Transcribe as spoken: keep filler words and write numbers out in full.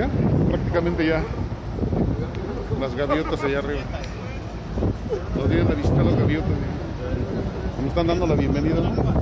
ya, prácticamente ya las gaviotas allá arriba. Nos vienen a visitar las gaviotas. Nos están dando la bienvenida, ¿no?